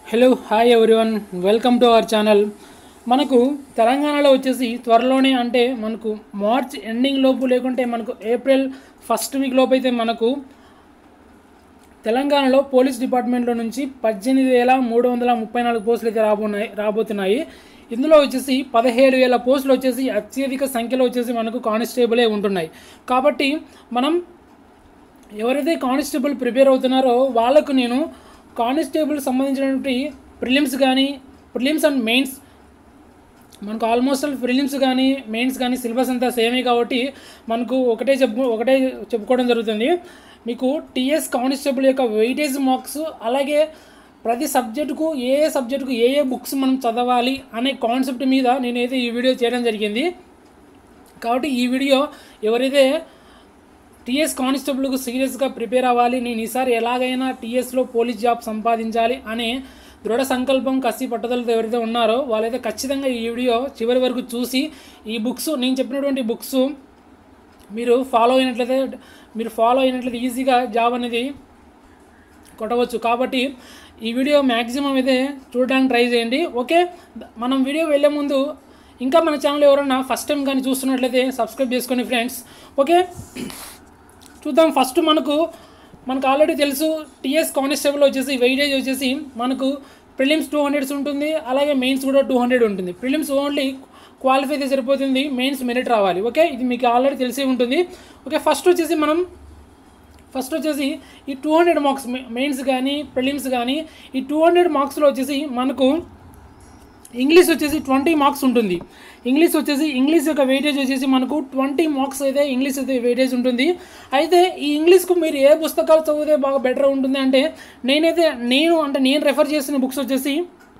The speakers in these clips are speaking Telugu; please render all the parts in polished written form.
Hello hi everyone welcome to our channel. మనకు తెలంగాణలో వచ్చేసి త్వరలోనే అంటే మనకు మార్చ్ ఎండింగ్ లోపు లేకుంటే మనకు ఏప్రిల్ ఫస్ట్ వీక్ లోపు అయితే మనకు తెలంగాణలో పోలీస్ డిపార్ట్మెంట్లో నుంచి 18,334 పోస్టులు అయితే రాబోతున్నాయి. ఇందులో వచ్చేసి 17,000 పోస్టులు వచ్చేసి అత్యధిక సంఖ్యలో వచ్చేసి మనకు కానిస్టేబులే ఉంటున్నాయి. కాబట్టి మనం ఎవరైతే కానిస్టేబుల్ ప్రిపేర్ అవుతున్నారో వాళ్ళకు నేను కానిస్టేబుల్ సంబంధించినటువంటి ప్రిలిమ్స్ అండ్ మెయిన్స్ మనకు ఆల్మోస్ట్ ప్రిలిమ్స్ కానీ మెయిన్స్ కానీ సిలబస్ అంతా సేమే కాబట్టి మనకు ఒకటే చెప్పుకోవడం జరుగుతుంది. మీకు టీఎస్ కానిస్టేబుల్ యొక్క వెయిటేజ్ మార్క్స్, అలాగే ప్రతి సబ్జెక్టుకు ఏ సబ్జెక్టుకు ఏ బుక్స్ మనం చదవాలి అనే కాన్సెప్ట్ మీద నేనైతే ఈ వీడియో చేయడం జరిగింది. కాబట్టి ఈ వీడియో ఎవరైతే టీఎస్ కానిస్టేబుల్కు సీరియస్గా ప్రిపేర్ అవ్వాలి, నేను ఈసారి ఎలాగైనా టీఎస్లో పోలీస్ జాబ్ సంపాదించాలి అనే దృఢ సంకల్పం, కసి పట్టుదలతో ఎవరైతే ఉన్నారో వాళ్ళైతే ఖచ్చితంగా ఈ వీడియో చివరి వరకు చూసి ఈ బుక్స్, నేను చెప్పినటువంటి బుక్స్ మీరు ఫాలో అయినట్లయితే ఈజీగా జాబ్ అనేది కొట్టవచ్చు. కాబట్టి ఈ వీడియో మ్యాక్సిమం అయితే చూడడానికి ట్రై చేయండి. ఓకే, మనం వీడియో వెళ్ళే ముందు ఇంకా మన ఛానల్ ఎవరన్నా ఫస్ట్ టైం కానీ చూస్తున్నట్లయితే సబ్స్క్రైబ్ చేసుకోండి ఫ్రెండ్స్. ఓకే, చూద్దాం. ఫస్ట్ మనకు ఆల్రెడీ తెలుసు టీఎస్ కానిస్టేబుల్ వచ్చేసి వెయిటేజ్ వచ్చేసి మనకు ప్రిలిమ్స్ 200 ఉంటుంది, అలాగే మెయిన్స్ కూడా 200 ఉంటుంది. ప్రిలిమ్స్ ఓన్లీ క్వాలిఫై అయితే సరిపోతుంది, మెయిన్స్ మెరిట్ రావాలి. ఓకే, ఇది మీకు ఆల్రెడీ తెలిసి ఉంటుంది. ఓకే, ఫస్ట్ వచ్చేసి ఈ 200 మార్క్స్ మెయిన్స్ కానీ ప్రిలిమ్స్ కానీ ఈ 200 మార్క్స్లో వచ్చేసి మనకు ఇంగ్లీష్ వచ్చేసి 20 మార్క్స్ ఉంటుంది. ఇంగ్లీష్ యొక్క వెయిటేజ్ వచ్చేసి మనకు 20 మార్క్స్ అయితే ఇంగ్లీష్ అయితే వెయిటేజ్ ఉంటుంది. అయితే ఈ ఇంగ్లీష్కు మీరు ఏ పుస్తకాలు చదివితే బాగా బెటర్ ఉంటుంది అంటే నేను రెఫర్ చేసిన బుక్స్ వచ్చేసి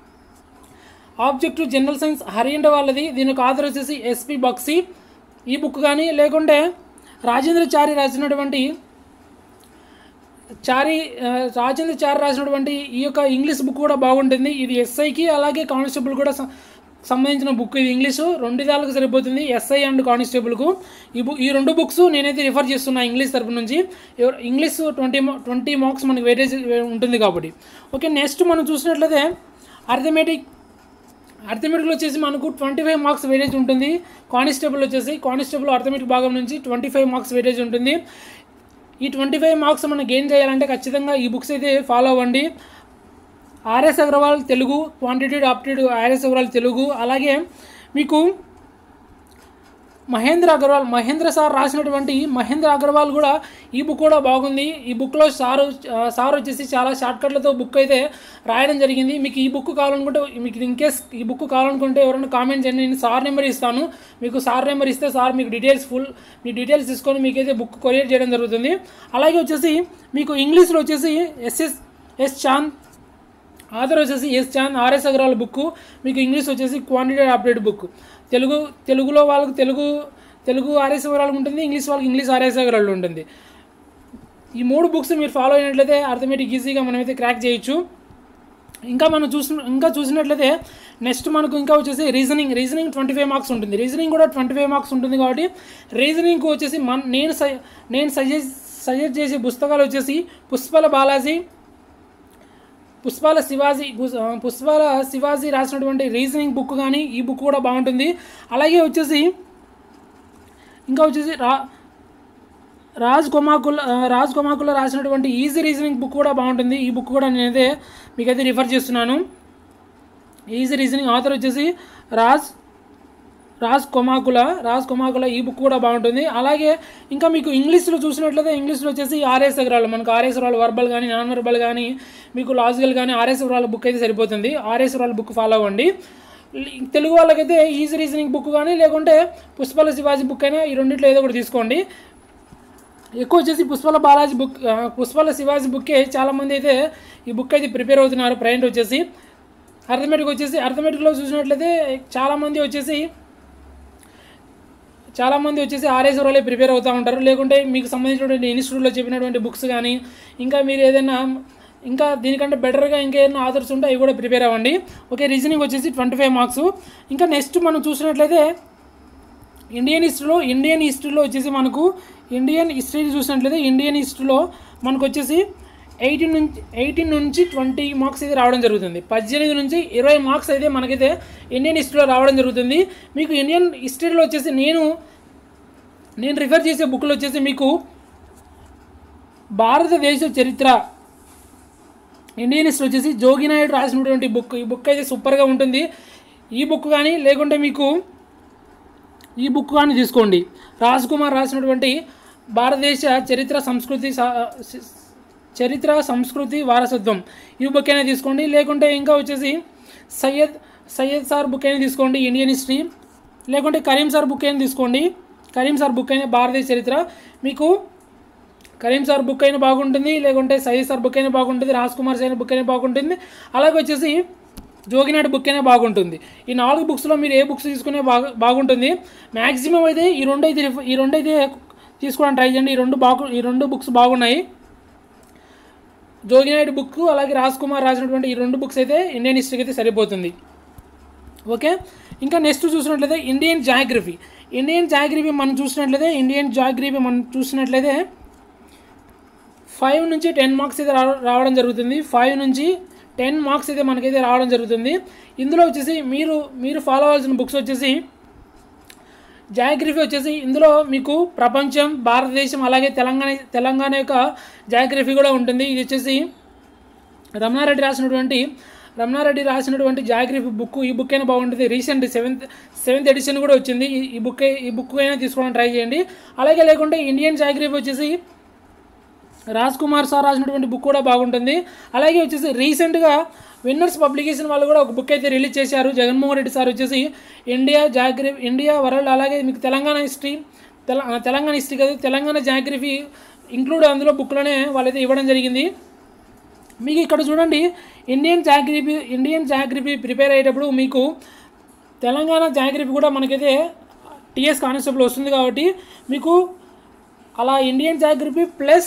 ఆబ్జెక్టివ్ జనరల్ సైన్స్ హరియండ వాళ్ళది. దీనికి ఆథర్ వచ్చేసి ఎస్పి బక్సీ. ఈ బుక్ కానీ లేకుంటే రాజేంద్ర చారి రాసినటువంటి ఈ యొక్క ఇంగ్లీష్ బుక్ కూడా బాగుంటుంది. ఇది ఎస్ఐకి అలాగే కానిస్టేబుల్ కూడా సంబంధించిన బుక్. ఇది ఇంగ్లీషు 2 విధాలకు సరిపోతుంది, ఎస్ఐ అండ్ కానిస్టేబుల్కు. ఈ 2 బుక్స్ నేనైతే రిఫర్ చేస్తున్నా ఇంగ్లీష్ తరపు నుంచి. ఇంగ్లీష్ 20 మార్క్స్ మనకి వెయిటేజ్ ఉంటుంది కాబట్టి. ఓకే, నెక్స్ట్ మనం చూసినట్లయితే అర్థమెటిక్లో వచ్చేసి మనకు 25 మార్క్స్ వెయిటేజ్ ఉంటుంది. కానిస్టేబుల్ అర్థమెటిక్ భాగం నుంచి 25 మార్క్స్ వెయిటేజ్ ఉంటుంది. ఈ 25 మార్క్స్ మనం గెయిన్ చేయాలంటే ఖచ్చితంగా ఈ బుక్స్ అయితే ఫాలో అవ్వండి. RS Agarwal Telugu, quantitative aptitude RS Agarwal Telugu, అలాగే మీకు మహేంద్ర సార్ రాసినటువంటి మహేంద్ర అగర్వాల్ కూడా ఈ బుక్ కూడా బాగుంది. ఈ బుక్లో సార్ వచ్చేసి చాలా షార్ట్కట్లతో బుక్ అయితే రాయడం జరిగింది. మీకు ఈ బుక్ కావాలనుకుంటే, మీకు ఇన్కేస్ ఈ బుక్ కావాలనుకుంటే ఎవరైనా కామెంట్ చేయండి, నేను సార్ నెంబర్ ఇస్తాను. మీకు సార్ నెంబర్ ఇస్తే సార్ మీకు మీ డీటెయిల్స్ తీసుకొని మీకైతే బుక్ కొరియర్ చేయడం జరుగుతుంది. అలాగే వచ్చేసి మీకు ఇంగ్లీష్లో వచ్చేసి ఎస్ చాంద్ ఆథర్ వచ్చేసి S Chand RS Agarwal book. మీకు ఇంగ్లీష్ వచ్చేసి క్వాంటిటేటివ్ ఆప్టిట్యూడ్ బుక్. తెలుగులో వాళ్ళకు తెలుగు ఆర్ఎస్ అగర్వాల్ ఉంటుంది, ఇంగ్లీష్ వాళ్ళకి ఇంగ్లీష్ ఆర్ఎస్ అగర్వాల్ ఉంటుంది. ఈ 3 బుక్స్ మీరు ఫాలో అయినట్లయితే అర్థమెటిక్ ఈజీగా మనమైతే క్రాక్ చేయొచ్చు. ఇంకా చూసినట్లయితే నెక్స్ట్ మనకు ఇంకా వచ్చేసి రీజనింగ్ 25 మార్క్స్ ఉంటుంది. రీజనింగ్ కూడా 25 మార్క్స్ ఉంటుంది కాబట్టి రీజనింగ్కి వచ్చేసి నేను సజెస్ట్ చేసే పుస్తకాలు వచ్చేసి పుష్పాల శివాజీ రాసినటువంటి రీజనింగ్ బుక్ కానీ ఈ బుక్ కూడా బాగుంటుంది. అలాగే వచ్చేసి రాజ్ కొమాకుల రాసినటువంటి ఈజీ రీజనింగ్ బుక్ కూడా బాగుంటుంది. ఈ బుక్ కూడా నేనైతే మీకైతే రిఫర్ చేస్తున్నాను. ఈజీ రీజనింగ్ ఆథర్ వచ్చేసి రాజ్ కొమాకుల ఈ బుక్ కూడా బాగుంటుంది. అలాగే ఇంకా మీకు ఇంగ్లీష్లో చూసినట్లయితే ఇంగ్లీష్లో వచ్చేసి ఆర్ఎస్ అగర్వాల్, మనకు ఆర్ఎస్ అగర్వాల్ వర్బల్ కానీ నాన్ వర్బల్ కానీ మీకు లాజికల్ కానీ ఆర్ఎస్ అగర్వాల్ బుక్ అయితే సరిపోతుంది. ఆర్ఎస్ అగర్వాల్ బుక్ ఫాలో అవ్వండి. తెలుగు వాళ్ళకైతే ఈజీ రీజనింగ్ బుక్ కానీ లేకుంటే పుష్పాల శివాజీ బుక్ అయినా ఈ రెండింటిలో ఏదో ఒకటి తీసుకోండి. ఎక్కువ వచ్చేసి పుష్పాల శివాజీ బుక్కే చాలామంది అయితే ఈ బుక్ అయితే ప్రిపేర్ అవుతున్నారు. ప్రజెంట్ వచ్చేసి అర్థమెటిక్లో చూసినట్లయితే చాలామంది వచ్చేసి ఆర్ఎస్ అగర్వాల్ ప్రిపేర్ అవుతూ ఉంటారు. లేకుంటే మీకు సంబంధించినటువంటి ఇన్స్టిట్యూట్లో చెప్పినటువంటి బుక్స్ కానీ ఇంకా మీరు ఏదైనా ఇంకా దీనికంటే బెటర్గా ఇంకా ఏదైనా ఆథర్స్ ఉంటే అవి కూడా ప్రిపేర్ అవ్వండి. ఓకే, రీజనింగ్ వచ్చేసి 25 మార్క్స్. ఇంకా నెక్స్ట్ మనం చూసినట్లయితే ఇండియన్ హిస్టరీలో వచ్చేసి మనకు ఇండియన్ హిస్టరీ చూసినట్లయితే ఇండియన్ హిస్టరీలో మనకు వచ్చేసి 18 నుంచి 20 మార్క్స్ అయితే రావడం జరుగుతుంది. 18 నుంచి 20 మార్క్స్ అయితే మనకైతే ఇండియన్ హిస్టరీలో రావడం జరుగుతుంది. మీకు ఇండియన్ హిస్టరీలో వచ్చేసి నేను రిఫర్ చేసే బుక్లో వచ్చేసి మీకు భారతదేశ చరిత్ర ఇండియన్ హిస్టరీ వచ్చేసి జోగినాయుడు రాసినటువంటి బుక్. ఈ బుక్ అయితే సూపర్గా ఉంటుంది. ఈ బుక్ కానీ లేకుంటే మీకు ఈ బుక్ కానీ తీసుకోండి. రాజ్ కుమార్ రాసినటువంటి భారతదేశ చరిత్ర సంస్కృతి వారసత్వం ఈ బుక్ అయినా తీసుకోండి. లేకుంటే ఇంకా వచ్చేసి సయ్యద్ సార్ బుక్ అయినా తీసుకోండి ఇండియన్ హిస్టరీ. లేకుంటే కరీం సార్ బుక్ అయినా తీసుకోండి. కరీం సార్ బుక్ అయినా భారతదేశ చరిత్ర మీకు కరీం సార్ బుక్ అయినా బాగుంటుంది. లేకుంటే సయ్యద్ సార్ బుక్ అయినా బాగుంటుంది. రాజ్ కుమార్ సార్ బుక్ అయినా బాగుంటుంది. అలాగే వచ్చేసి జోగినాయుడు బుక్ అయినా బాగుంటుంది. ఈ 4 బుక్స్లో మీరు ఏ బుక్స్ తీసుకునే బాగుంటుంది. మ్యాక్సిమం అయితే ఈ రెండు అయితే తీసుకోవడానికి ట్రై చేయండి. ఈ రెండు బుక్స్ బాగున్నాయి. జోగినాయుడు బుక్ అలాగే రాజ్ కుమార్ రాసినటువంటి ఈ 2 బుక్స్ అయితే ఇండియన్ హిస్టరీకి అయితే సరిపోతుంది. ఓకే, ఇంకా నెక్స్ట్ చూసినట్లయితే ఇండియన్ జాగ్రఫీ మనం చూసినట్లయితే 5 నుంచి 10 మార్క్స్ అయితే రావడం జరుగుతుంది. 5 నుంచి 10 మార్క్స్ అయితే మనకైతే రావడం జరుగుతుంది. ఇందులో వచ్చేసి మీరు ఫాలో అవ్వాల్సిన బుక్స్ వచ్చేసి జాగ్రఫీ వచ్చేసి ఇందులో మీకు ప్రపంచం, భారతదేశం అలాగే తెలంగాణ యొక్క జాగ్రఫీ కూడా ఉంటుంది. ఇది వచ్చేసి రమణారెడ్డి రాసినటువంటి జాగ్రఫీ బుక్. ఈ బుక్ అయినా బాగుంటుంది. రీసెంట్ 7th ఎడిషన్ కూడా వచ్చింది. ఈ బుక్ అయినా తీసుకోవడానికి ట్రై చేయండి. అలాగే లేకుంటే ఇండియన్ జాగ్రఫీ వచ్చేసి రాజ్ కుమార్ సార్ రాసినటువంటి బుక్ కూడా బాగుంటుంది. అలాగే వచ్చేసి రీసెంట్గా విన్నర్స్ పబ్లికేషన్ వాళ్ళు కూడా ఒక బుక్ అయితే రిలీజ్ చేశారు. జగన్మోహన్ రెడ్డి సార్ వచ్చేసి ఇండియా వరల్డ్ అలాగే మీకు తెలంగాణ హిస్టరీ కాదు తెలంగాణ జాగ్రఫీ ఇంక్లూడ్ అందులో బుక్లోనే వాళ్ళైతే ఇవ్వడం జరిగింది. మీకు ఇక్కడ చూడండి ఇండియన్ జాగ్రఫీ ప్రిపేర్ అయ్యేటప్పుడు మీకు తెలంగాణ జాగ్రఫీ కూడా మనకైతే టీఎస్ కానిస్టేబుల్ వస్తుంది. కాబట్టి మీకు అలా Indian geography plus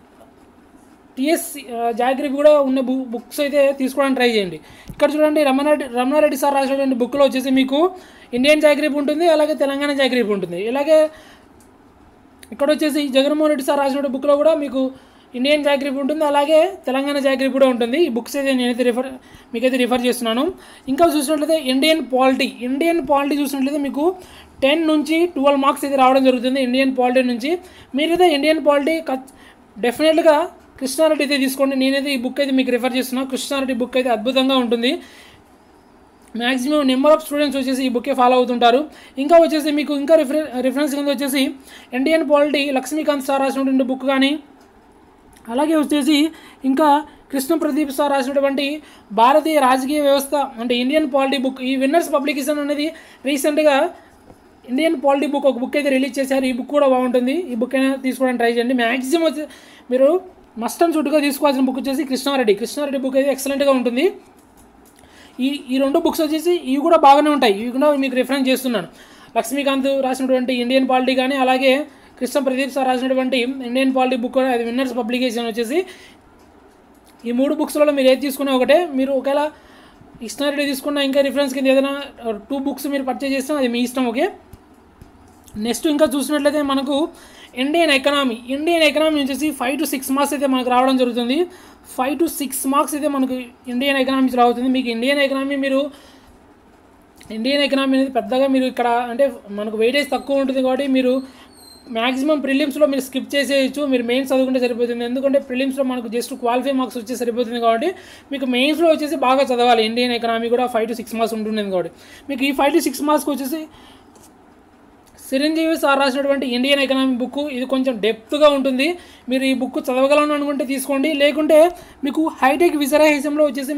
TS geography కూడా ఉన్న బుక్స్ అయితే తీసుకోవడానికి ట్రై చేయండి. ఇక్కడ చూడండి రమణారెడ్డి సార్ రాసినటువంటి బుక్లో వచ్చేసి మీకు ఇండియన్ జాగ్రఫీ ఉంటుంది. అలాగే తెలంగాణ జాగ్రఫీ ఉంటుంది. ఇలాగే ఇక్కడ వచ్చేసి జగన్మోహన్ రెడ్డి సార్ రాసినటువంటి బుక్లో కూడా మీకు ఇండియన్ జాగ్రఫీ ఉంటుంది. అలాగే తెలంగాణ జాగ్రఫీ కూడా ఉంటుంది. ఈ బుక్స్ అయితే నేనైతే మీకైతే రిఫర్ చేస్తున్నాను. ఇంకా చూసినట్లయితే ఇండియన్ పాలిటీ చూసినట్లయితే మీకు 10 నుంచి 12 మార్క్స్ అయితే రావడం జరుగుతుంది. ఇండియన్ పాలిటీ నుంచి మీరైతే ఇండియన్ పాలిటీ డెఫినెట్గా కృష్ణారెడ్డి అయితే తీసుకోండి. నేనైతే ఈ బుక్ అయితే మీకు రిఫర్ చేస్తున్నాను. కృష్ణారెడ్డి బుక్ అయితే అద్భుతంగా ఉంటుంది. మ్యాక్సిమం నెంబర్ ఆఫ్ స్టూడెంట్స్ వచ్చేసి ఈ బుక్కే ఫాలో అవుతుంటారు. ఇంకా వచ్చేసి మీకు ఇంకా రిఫరెన్స్ కింద వచ్చేసి ఇండియన్ పాలిటీ లక్ష్మీకాంత్ సార్ రాసినటువంటి బుక్ కానీ అలాగే వచ్చేసి ఇంకా కృష్ణ ప్రదీప్ సార్ రాసినటువంటి భారతీయ రాజకీయ వ్యవస్థ అంటే ఇండియన్ పాలిటీ బుక్. ఈ విన్నర్స్ పబ్లికేషన్ అనేది రీసెంట్గా ఇండియన్ పాలిటీ బుక్ ఒక బుక్ అయితే రిలీజ్ చేశారు. ఈ బుక్ కూడా బాగుంటుంది. ఈ బుక్ అయినా తీసుకోవడానికి ట్రై చేయండి. మ్యాక్సిమం వచ్చి మీరు మస్ట్ అండ్ షుడ్గా తీసుకోవాల్సిన బుక్ వచ్చేసి కృష్ణారెడ్డి బుక్ అయితే ఎక్సలెంట్గా ఉంటుంది. ఈ 2 బుక్స్ వచ్చేసి ఇవి కూడా బాగానే ఉంటాయి. ఇవి కూడా మీకు రిఫరెన్స్ చేస్తున్నాను. లక్ష్మీకాంత్ రాసినటువంటి ఇండియన్ పాలిటీ కానీ అలాగే కృష్ణ ప్రదీప్ సార్ రాసినటువంటి ఇండియన్ పాలిటీ బుక్ కూడా అది విన్నర్స్ పబ్లికేషన్ వచ్చేసి ఈ 3 బుక్స్లలో మీరు ఏది తీసుకున్నా ఒకటే. మీరు ఒకవేళ కృష్ణారెడ్డి తీసుకున్నా ఇంకా రిఫరెన్స్ కింద ఏదైనా 2 బుక్స్ మీరు పర్చేజ్ చేసినా అది మీ ఇష్టం. ఓకే, నెక్స్ట్ ఇంకా చూసినట్లయితే మనకు ఇండియన్ ఎకనామీ వచ్చేసి 5 to 6 మార్క్స్ అయితే మనకు రావడం జరుగుతుంది. 5 to 6 మార్క్స్ అయితే మనకు ఇండియన్ ఎకనామీస్ రావుతుంది. మీకు ఇండియన్ ఎకనామీ అనేది పెద్దగా మీరు ఇక్కడ అంటే మనకు వెయిటేజ్ తక్కువ ఉంటుంది. కాబట్టి మీరు మ్యాక్సిమం ప్రిలిమ్స్లో మీరు స్కిప్ చేసేయచ్చు. మీరు మెయిన్స్ చదువుకుంటే సరిపోతుంది. ఎందుకంటే ప్రిలిమ్స్లో మనకు జస్ట్ క్వాలిఫై మార్క్స్ వచ్చే సరిపోతుంది. కాబట్టి మీకు మెయిన్స్లో వచ్చేసి బాగా చదవాలి. ఇండియన్ ఎకనామీ కూడా 5 to 6 మార్క్స్ ఉంటుంది. కాబట్టి మీకు ఈ 5 to 6 మార్క్స్కి వచ్చేసి చిరంజీవి సార్ రాసినటువంటి ఇండియన్ ఎకనామీ బుక్ ఇది కొంచెం డెప్త్గా ఉంటుంది. మీరు ఈ బుక్ చదవగలను అనుకుంటే తీసుకోండి. లేకుంటే మీకు హైటెక్ విజయరాహిత్యంలో వచ్చేసి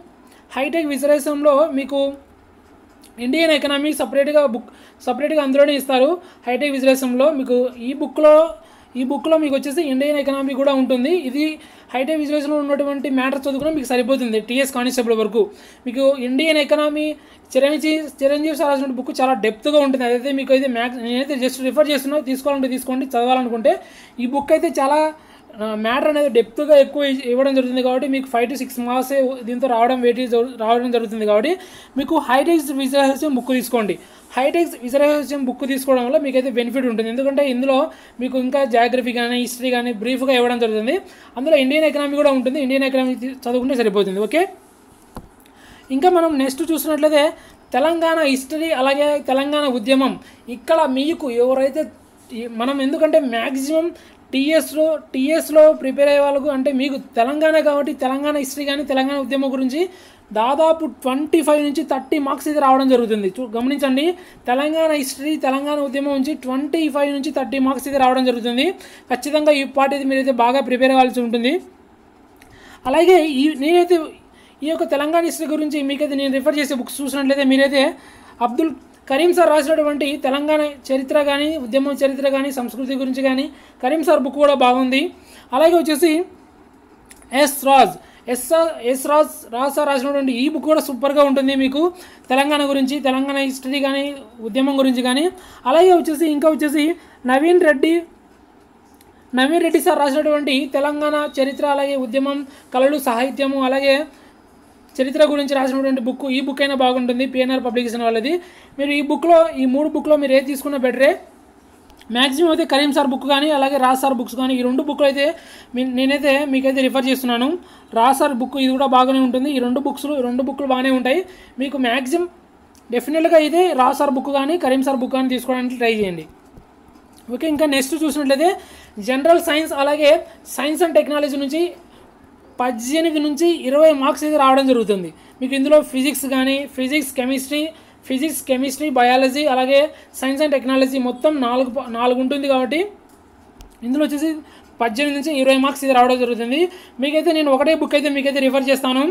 మీకు ఇండియన్ ఎకనామీ సపరేట్గా అందులోనే ఇస్తారు. హైటెక్ విజయరాహిత్యంలో మీకు ఈ బుక్లో మీకు వచ్చేసి ఇండియన్ ఎకనామీ కూడా ఉంటుంది. ఇది హైటెక్ విజువల్స్లో ఉన్నటువంటి మ్యాటర్ చదువుకున్నా మీకు సరిపోతుంది. టీఎస్ కానిస్టేబుల్ వరకు మీకు ఇండియన్ ఎకనామీ చిరంజీవి సార్ రాసిన బుక్ చాలా డెప్త్గా ఉంటుంది. అదైతే మీకు అయితే నేనైతే జస్ట్ రిఫర్ చేస్తున్నా. తీసుకోవాలంటే తీసుకోండి. చదవాలనుకుంటే ఈ బుక్ అయితే చాలా మ్యాటర్ అనేది డెప్త్గా ఎక్కువ ఇవ్వడం జరుగుతుంది కాబట్టి మీకు 5 to 6 మార్క్స్ దీంతో రావడం జరుగుతుంది కాబట్టి మీకు హైటెక్స్ విజువలైజేషన్ బుక్ తీసుకోండి. హైటెక్స్ విజువలైజేషన్ బుక్ తీసుకోవడం వల్ల మీకైతే బెనిఫిట్ ఉంటుంది. ఎందుకంటే ఇందులో మీకు ఇంకా జాగ్రఫీ కానీ హిస్టరీ కానీ బ్రీఫ్గా ఇవ్వడం జరుగుతుంది. అందులో ఇండియన్ ఎకనామీ కూడా ఉంటుంది. ఇండియన్ ఎకనామీ చదువుకుంటే సరిపోతుంది. ఓకే, ఇంకా మనం నెక్స్ట్ చూసినట్లయితే తెలంగాణ హిస్టరీ అలాగే తెలంగాణ ఉద్యమం. ఇక్కడ మీకు ఎవరైతే మనం ఎందుకంటే మ్యాక్సిమం టీఎస్లో ప్రిపేర్ అయ్యే వాళ్ళకు అంటే మీకు తెలంగాణ కాబట్టి తెలంగాణ హిస్టరీ కానీ తెలంగాణ ఉద్యమం గురించి దాదాపు 25 నుంచి 30 మార్క్స్ ఇది రావడం జరుగుతుంది. గమనించండి, తెలంగాణ హిస్టరీ తెలంగాణ ఉద్యమం నుంచి 25 నుంచి 30 మార్క్స్ ఇది రావడం జరుగుతుంది. ఖచ్చితంగా ఈ పార్ట్ అయితే మీరైతే బాగా ప్రిపేర్ అవ్వాల్సి ఉంటుంది. అలాగే నేనైతే ఈ యొక్క తెలంగాణ హిస్టరీ గురించి మీకైతే నేను రిఫర్ చేసే బుక్స్ చూసినట్లయితే మీరైతే అబ్దుల్ కరీం సార్ రాసినటువంటి తెలంగాణ చరిత్ర కానీ ఉద్యమం చరిత్ర కానీ సంస్కృతి గురించి కానీ కరీం సార్ బుక్ కూడా బాగుంది. అలాగే వచ్చేసి ఎస్ రాజ్ సార్ రాసినటువంటి ఈ బుక్ కూడా సూపర్గా ఉంటుంది మీకు తెలంగాణ గురించి తెలంగాణ హిస్టరీ కానీ ఉద్యమం గురించి కానీ. అలాగే వచ్చేసి ఇంకా వచ్చేసి నవీన్ రెడ్డి సార్ రాసినటువంటి తెలంగాణ చరిత్ర అలాగే ఉద్యమం కళలు సాహిత్యము అలాగే చరిత్ర గురించి రాసినటువంటి బుక్, ఈ బుక్ అయినా బాగుంటుంది, పిఎన్ఆర్ పబ్లికేషన్ వాళ్ళది. మీరు ఈ మూడు బుక్లో మీరు ఏది తీసుకున్నా బెటరే. మ్యాక్సిమం అయితే కరీం సార్ బుక్ కానీ అలాగే రాజ్ సార్ బుక్స్ కానీ ఈ 2 బుక్లు అయితే నేనైతే మీకైతే రిఫర్ చేస్తున్నాను. రాజ్ సార్ బుక్ ఇది కూడా బాగానే ఉంటుంది. ఈ 2 బుక్లు బాగానే ఉంటాయి. మీకు మ్యాక్సిమం డెఫినెట్గా అయితే రాజ్ సార్ బుక్ కానీ కరీం సార్ బుక్ కానీ తీసుకోవడానికి ట్రై చేయండి. ఓకే, ఇంకా నెక్స్ట్ చూసినట్లయితే జనరల్ సైన్స్ అలాగే సైన్స్ అండ్ టెక్నాలజీ నుంచి 18 నుంచి 20 మార్క్స్ అయితే రావడం జరుగుతుంది. మీకు ఇందులో ఫిజిక్స్ కెమిస్ట్రీ బయాలజీ అలాగే సైన్స్ అండ్ టెక్నాలజీ మొత్తం 4 ఉంటుంది. కాబట్టి ఇందులో వచ్చేసి 18 నుంచి 20 మార్క్స్ ఇది రావడం జరుగుతుంది. మీకైతే నేను ఒకటే బుక్ అయితే మీకైతే రిఫర్ చేస్తాను.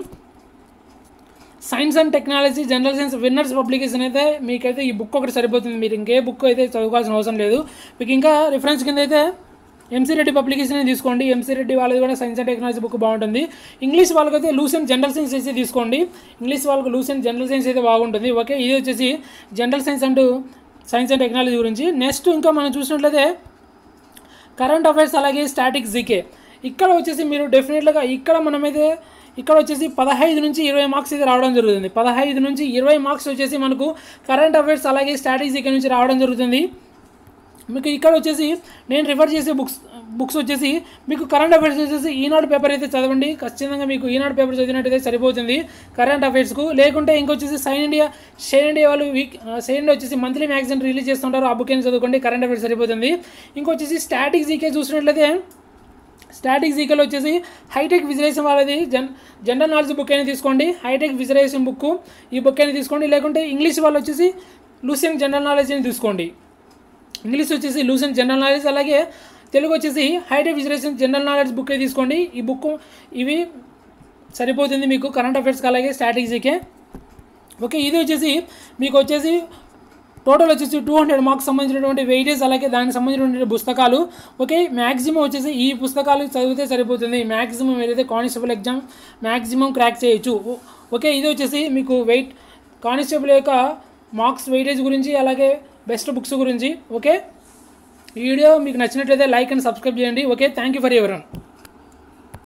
Science and technology general science winners publication అయితే మీకైతే ఈ బుక్ ఒకటి సరిపోతుంది. మీరు ఇంకే బుక్ అయితే చదువుకోవాల్సిన అవసరం లేదు. మీకు ఇంకా రిఫరెన్స్ కింద అయితే ఎంసీ రెడ్డి పబ్లికేషన్ తీసుకోండి. ఎంసీ రెడ్డి వాళ్ళది కూడా సైన్స్ అండ్ టెక్నాలజీ బుక్ బాగుంటుంది. ఇంగ్లీష్ వాళ్ళకైతే లూసెంట్ జనరల్ సైన్స్ అయితే తీసుకోండి. ఇంగ్లీష్ వాళ్ళకు లూసెంట్ జనరల్ సైన్స్ అయితే బాగుంటుంది. ఓకే, ఇది వచ్చేసి జనరల్ సైన్స్ అండ్ టెక్నాలజీ గురించి. నెక్స్ట్ ఇంకా మనం చూసినట్లయితే కరెంట్ అఫైర్స్ అలాగే స్టాటిక్స్ జీకే. ఇక్కడ వచ్చేసి మీరు డెఫినెట్గా ఇక్కడ వచ్చేసి 15 నుంచి 20 మార్క్స్ అయితే రావడం జరుగుతుంది. 15 నుంచి 20 మార్క్స్ వచ్చేసి మనకు కరెంట్ అఫైర్స్ అలాగే స్టాటిక్స్ జీకే నుంచి రావడం జరుగుతుంది. మీకు ఇక్కడ వచ్చేసి నేను రిఫర్ చేసే బుక్స్ వచ్చేసి మీకు కరెంట్ అఫైర్స్ వచ్చేసి ఈనాడు పేపర్ అయితే చదవండి. ఖచ్చితంగా మీకు ఈనాడు పేపర్ చదివినట్టయితే సరిపోతుంది కరెంట్ అఫైర్స్కు. లేకుంటే ఇంకొచ్చేసి షైన్ ఇండియా వాళ్ళు షైన్ ఇండియా వచ్చేసి మంత్లీ మ్యాగజైన్ రిలీజ్ చేస్తుంటారు. ఆ బుక్ అయినా చదువుకోండి, కరెంట్ అఫైర్స్ సరిపోతుంది. ఇంకొచ్చేసి స్టాటిక్స్ జీకే చూసినట్లయితే స్టాటిక్స్ జీకేలో వచ్చేసి హైటెక్ విజువలైజేషన్ వాళ్ళది జనరల్ నాలెడ్జ్ బుక్ అయినా తీసుకోండి. హైటెక్ విజువలైజేషన్ బుక్ ఈ బుక్ అయినా తీసుకోండి. లేకుంటే ఇంగ్లీష్ వాళ్ళు వచ్చేసి లూసెంట్ జనరల్ నాలెడ్జ్ అని తీసుకోండి. ఇంగ్లీష్ వచ్చేసి లూసెంట్ జనరల్ నాలెడ్జ్ అలాగే తెలుగు వచ్చేసి hitech visualization general knowledge book తీసుకోండి. ఈ బుక్ ఇవి సరిపోతుంది మీకు కరెంట్ అఫైర్స్కి అలాగే స్టాటిక్స్ జీకే. ఓకే, ఇది వచ్చేసి మీకు వచ్చేసి టోటల్ వచ్చేసి 200 మార్క్స్ సంబంధించినటువంటి వెయిటేజ్ అలాగే దానికి సంబంధించినటువంటి పుస్తకాలు. ఓకే, మ్యాక్సిమం వచ్చేసి ఈ పుస్తకాలు చదివితే సరిపోతుంది. మ్యాక్సిమం ఏదైతే కానిస్టేబుల్ ఎగ్జామ్ మ్యాక్సిమం క్రాక్ చేయొచ్చు. ఓకే, ఇది వచ్చేసి మీకు కానిస్టేబుల్ యొక్క మార్క్స్ వెయిటేజ్ గురించి అలాగే బెస్ట్ బుక్స్ గురించి. ఓకే, ఈ వీడియో మీకు నచ్చినట్లయితే లైక్ అండ్ సబ్స్క్రైబ్ చేయండి. Okay, thank you for everyone.